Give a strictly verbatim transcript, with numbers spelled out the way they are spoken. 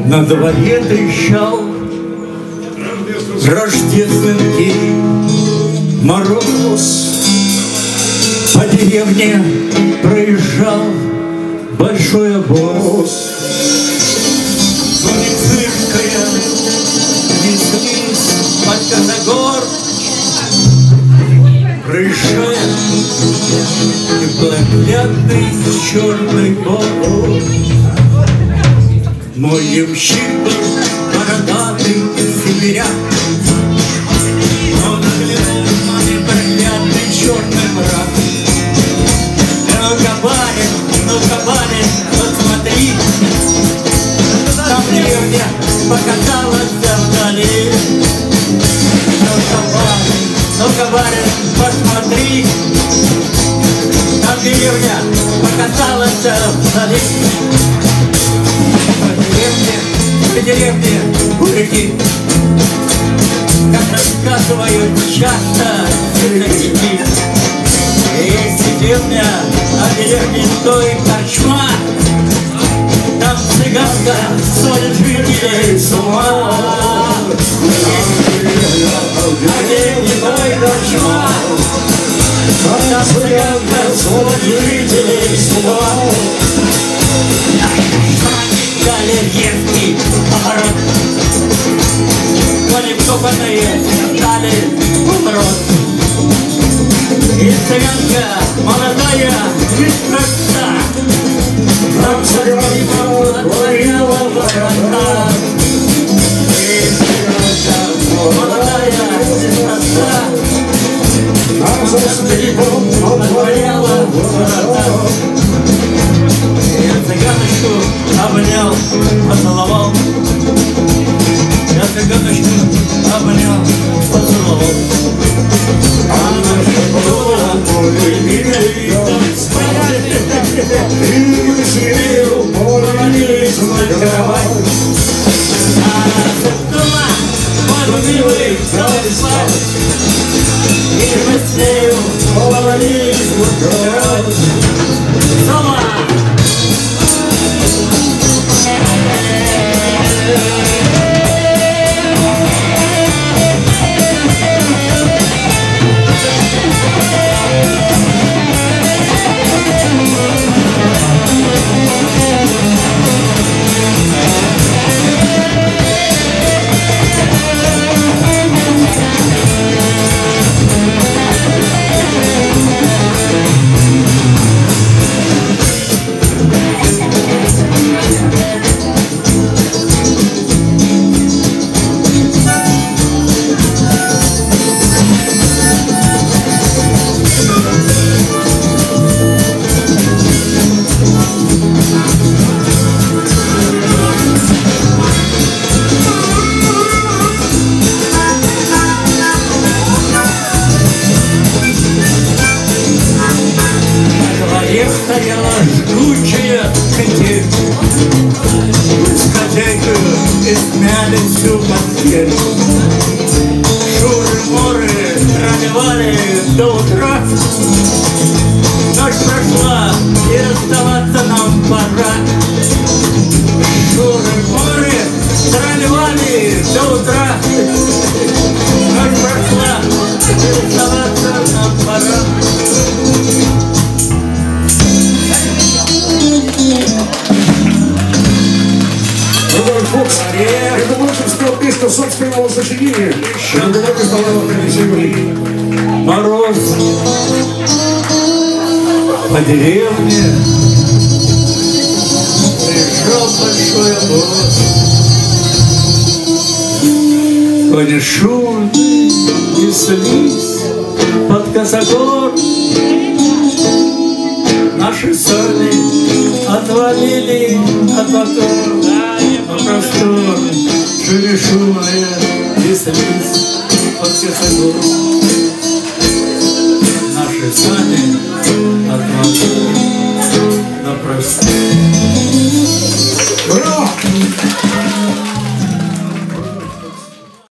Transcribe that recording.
На дворе трещал рождественский мороз. По деревне проезжал большой обоз. Солнцевская вниз под Косогор проезжает непроглядный черный бор. Мой ямщик был бородатый сибиряк, он оглянул на непроглядный черный мрак. Ну-ка, барин, ну-ка, барин, вот смотри, там деревня показалась вдали. Ну-ка, барин, ну-ка, барин, посмотри, там деревня показалась вдали. По деревне у реки, как рассказывают часто сельноки, есть деревня, а деревне той корчма, там цыганка сводит жителей с ума. А деревне той корчма, там цыганка сводит жителей с ума. Галерьевский поворот, коли вкопанные дали умрот. И цыганка молодая, без проста, нам цыганка отворила ворота. И цыганка молодая, без проста, нам цыганка отворила ворота. Я цыганочку обнял, поцеловал. Я цыганочку обнял, поцеловал. Она шепнула, любимый танцевать. И веселил, повалились на кровать. Она шепнула, мой любимый танцевать. И мы с нею повалились на кровать. Сома! Стояла жгучая контель, с хозяйкою измяли всю постель. Шуры-муры пробивали до утра. Ночь прошла, и расставаться нам пора. Шуры-муры пробивали до утра. Ночь прошла, и расставаться нам пора. Фокс, это больше спел песню собственного сочинения. Это было представлено Третьей. Мороз по деревне приезжал большой обоз. Кони шумные неслись под Косогор. Наши сани отвалили от мотора. Простор, шумные, неслись под Косогор.